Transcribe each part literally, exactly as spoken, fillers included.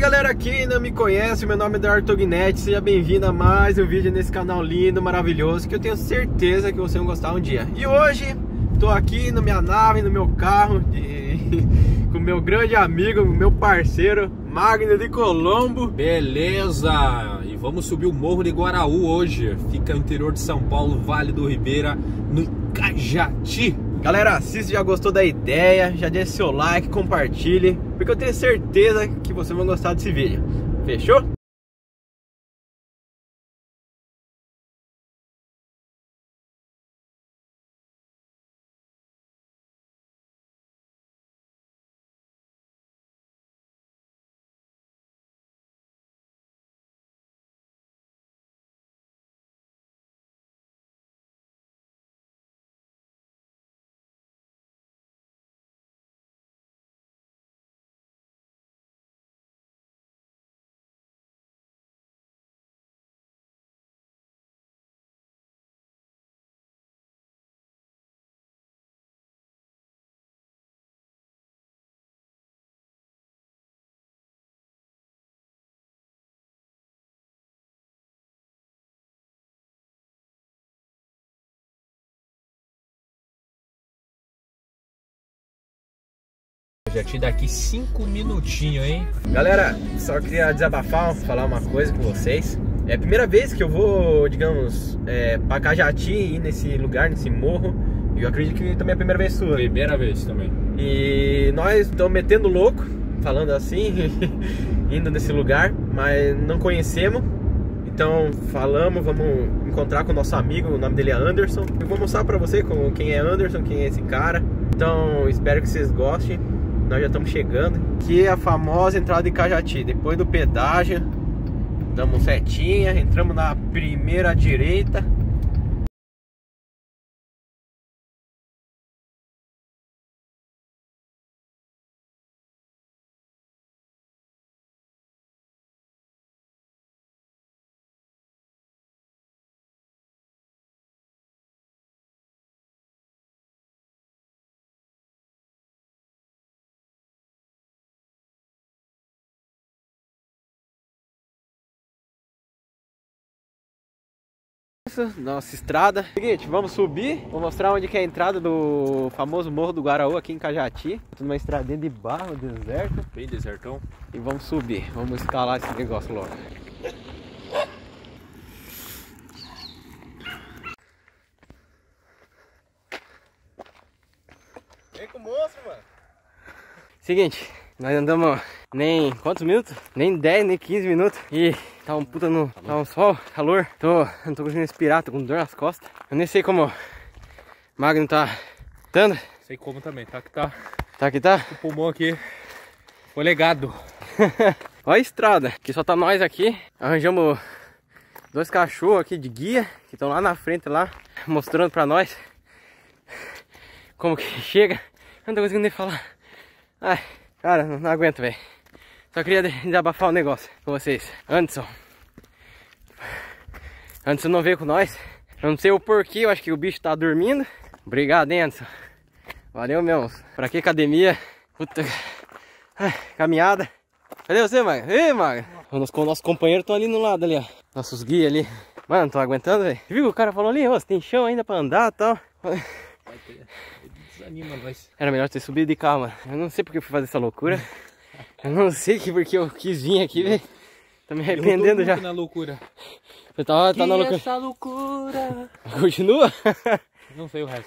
Galera, quem não me conhece, meu nome é Eduardo Tognete. Seja bem-vindo a mais um vídeo nesse canal lindo, maravilhoso, que eu tenho certeza que vocês vão gostar um dia. E hoje, tô aqui na minha nave, no meu carro de... com meu grande amigo, meu parceiro Magno de Colombo. Beleza, e vamos subir o Morro de Guaraú hoje. Fica no interior de São Paulo, Vale do Ribeira, no Cajati. Galera, se você já gostou da ideia, já deixa seu like, compartilhe, porque eu tenho certeza que vocês vão gostar desse vídeo. Fechou? Já te daqui cinco minutinhos, hein? Galera, só queria desabafar, falar uma coisa com vocês. É a primeira vez que eu vou, digamos, é, pra Cajati, ir nesse lugar, nesse morro. E eu acredito que também é a primeira vez sua. Primeira vez também. E nós estamos metendo louco, falando assim, indo nesse lugar, mas não conhecemos. Então falamos, vamos encontrar com o nosso amigo, o nome dele é Anderson. Eu vou mostrar pra você quem é Anderson, quem é esse cara. Então espero que vocês gostem. Nós já estamos chegando. Aqui é a famosa entrada de Cajati. Depois do pedágio, damos setinha, entramos na primeira direita. Nossa estrada. Seguinte, vamos subir. Vou mostrar onde que é a entrada do famoso Morro do Guaraú aqui em Cajati. Tô numa estradinha de barro, deserto. Bem desertão. E vamos subir. Vamos escalar esse negócio logo. Vem com o monstro, mano. Seguinte, nós andamos nem quantos minutos? Nem dez, nem quinze minutos. E tá um puta no. Tá um sol, calor. Tô, não tô conseguindo respirar, tô com dor nas costas. Eu nem sei como o Magno tá dando. Sei como também, tá que tá. Tá que tá? O pulmão aqui foi legado. Olha a estrada, que só tá nós aqui. Arranjamos dois cachorros aqui de guia, que estão lá na frente lá, mostrando pra nós como que chega. Eu não tô conseguindo nem falar. Ai, cara, não, não aguento, velho. Só queria desabafar um negócio com vocês. Anderson. Anderson não veio com nós. Eu não sei o porquê, eu acho que o bicho tá dormindo. Obrigado, hein, Anderson. Valeu mesmo. Pra que academia? Puta. Ai, caminhada. Cadê você, Magno? Ei, Magno. Os nossos companheiros estão ali no lado ali, ó. Nossos guias ali. Mano, não tô aguentando, velho. Viu? O cara falou ali, ó, você tem chão ainda pra andar e tal. Desanima nós. Era melhor ter subido de carro, mano. Eu não sei porque eu fui fazer essa loucura. Eu não sei que porque eu quis vir aqui, velho. Tô me arrependendo já. Na loucura. Você tá, tá na loucura. Essa loucura. Continua? Não sei o resto.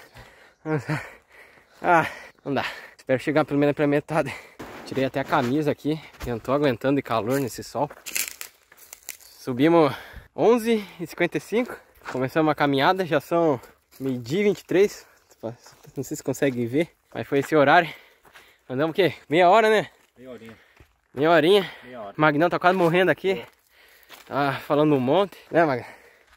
Ah, não dá. Espero chegar pelo menos pra metade. Tirei até a camisa aqui. Eu não tô aguentando de calor nesse sol. Subimos onze e cinquenta e cinco. Começamos a caminhada. Já são meio-dia e vinte e três. Não sei se consegue ver, mas foi esse horário. Andamos o quê? Meia hora, né? Meia horinha. Meia horinha. Meia hora. Magnão tá quase morrendo aqui. É. Tá falando um monte. Né, Magno?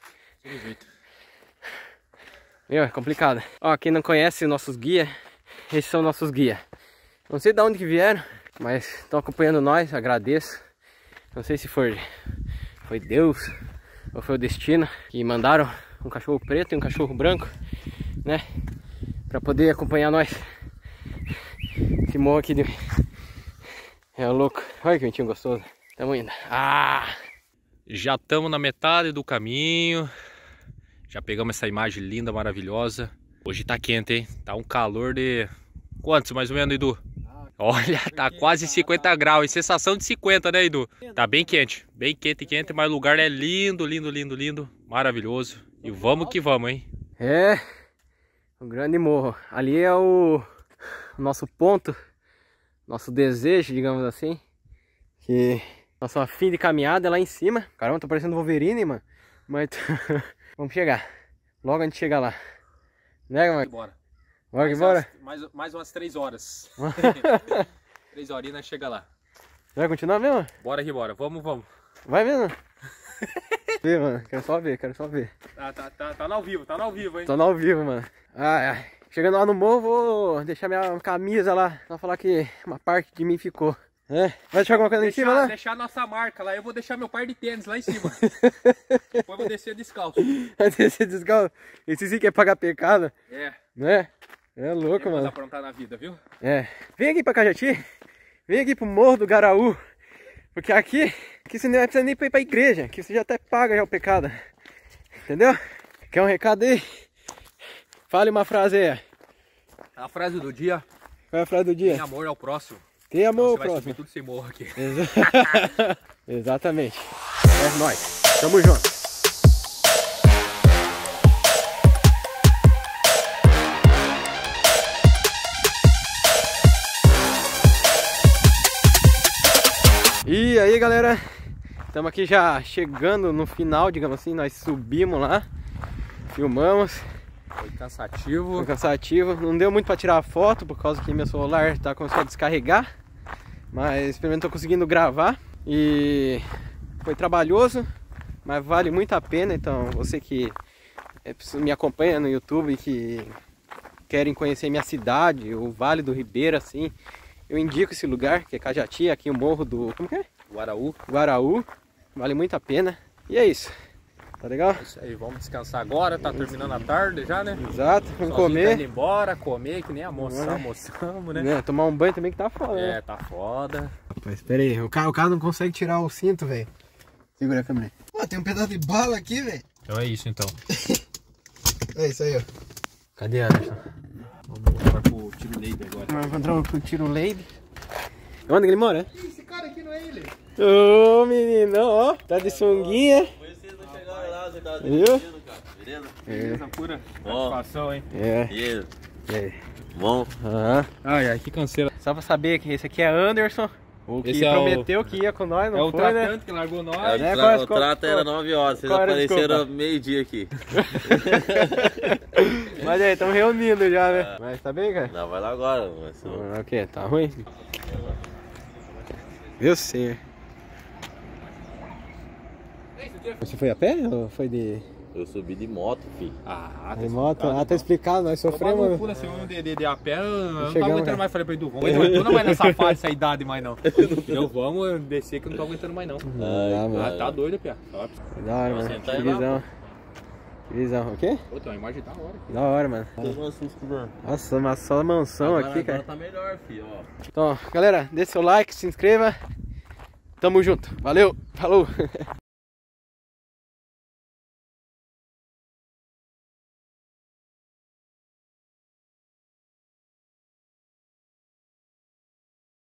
Meu, é complicado. Ó, quem não conhece nossos guias, esses são nossos guias. Não sei de onde que vieram, mas estão acompanhando nós, agradeço. Não sei se foi, foi Deus ou foi o destino que mandaram um cachorro preto e um cachorro branco, né? Pra poder acompanhar nós. Esse morro aqui de... é louco. Olha que ventinho gostoso. Tamo indo. Ah! Já estamos na metade do caminho. Já pegamos essa imagem linda, maravilhosa. Hoje tá quente, hein? Tá um calor de... Quantos mais ou menos, Edu? Olha, tá quase cinquenta graus. E sensação de cinquenta, né, Edu? Tá bem quente. Bem quente, quente. Mas o lugar é lindo, lindo, lindo, lindo. Maravilhoso. E vamos que vamos, hein? É, o grande morro. Ali é o, o nosso ponto, nosso desejo, digamos assim. Que nosso fim de caminhada é lá em cima. Caramba, tô parecendo Wolverine, mano. Mas vamos chegar. Logo a gente chega lá. Né, mano? Bora. Bora que bora? Mais, mais umas três horas. Três horinhas chega lá. Vai continuar mesmo? Bora que bora. Vamos, vamos. Vai mesmo? Ver, mano. Quero só ver, quero só ver. Tá, tá, tá, tá no ao vivo, tá no ao vivo, hein? Tô no ao vivo, mano. Ai, ai. Chegando lá no morro, vou deixar minha camisa lá. Só falar que uma parte de mim ficou. É. Vai deixar alguma coisa deixar, em cima lá? Deixar a nossa marca lá. Eu vou deixar meu par de tênis lá em cima. Depois vou descer descalço. Vai descer descalço. Esse sim que é pagar pecado. É. Né? É louco, eu mano. Vou aprontar na vida, viu? É. Vem aqui pra Cajati. Vem aqui pro Morro do Garaú. Porque aqui, aqui você não precisa nem ir pra igreja. Aqui você já até paga já o pecado. Entendeu? Quer um recado aí? Fale uma frase aí. A frase do dia. Qual é a frase do dia? Tem amor ao próximo. Tem amor ao então, próximo. Vai subir tudo sem morro aqui. Exa... Exatamente. É nóis. Tamo junto. E aí, galera, estamos aqui já chegando no final, digamos assim. Nós subimos lá, filmamos. Foi cansativo. Foi cansativo. Não deu muito para tirar foto por causa que meu celular tá começando a descarregar, mas pelo menos tô conseguindo gravar. E foi trabalhoso, mas vale muito a pena. Então você que me acompanha no YouTube, que querem conhecer minha cidade, o Vale do Ribeira, assim, eu indico esse lugar, que é Cajati, aqui o morro do... como que é? Guaraú. Guaraú. Vale muito a pena. E é isso. Tá legal? É isso aí, vamos descansar agora, tá terminando a tarde já, né? Exato, vamos Sozinho comer. Tá indo embora, comer, que nem almoçar, É. almoçamos, né? É, tomar um banho também que tá foda, né? É, tá foda. Rapaz, espera aí, o cara, o cara não consegue tirar o cinto, velho. Segura a câmera aí. Ó, tem um pedaço de bala aqui, velho. Então é isso, então. É isso aí, ó. Cadê a Anderson? Vamos voltar pro tiro Lady agora. Vamos encontrar um tiro Lady. Onde que ele mora? Esse cara aqui não é ele. Ô, meninão, ó. Tá de sunguinha. Vocês não chegaram lá, você tava Viu? divertindo, cara. Beleza? Beleza pura. Bom. Satisfação, hein? É. E aí? E aí? Bom? Aham. Ai, ai, que canseira. Só pra saber que esse aqui é Anderson. O que Esse é o- prometeu que ia com nós, não É o foi, né? tratante que largou É, nós. o, É, tra qual é a o desculpa? trato era nove horas, vocês Qual era a apareceram desculpa? meio-dia aqui. Mas aí, estamos reunindo já, né? Mas tá bem, cara? Não, vai lá agora. Mas eu... Ah, o que? Tá ruim? Eu sei. Você foi a pé ou foi de, eu subi de moto, filho. Ah, de moto? Ah, tá explicado, nós sofremos. Loucura, assim, um de, de, de a pé, eu não tava Chegamos, aguentando cara. mais. Falei pra Edu, vamos, Edu, tu não vai nessa fase, essa idade mais não. Eu vamos descer que eu não tô aguentando mais não. Não dá, mano. Ah, tá doido, Pia. Tá. Da hora, mano. sentar Que aí lá, visão. Que visão. O quê? Pô, tem uma imagem da hora. Da hora, mano. Teve um susto, mano. Nossa, uma só mansão Agora, aqui, agora cara. tá melhor, filho, ó. Então, galera, deixa seu like, se inscreva. Tamo junto. Valeu, falou.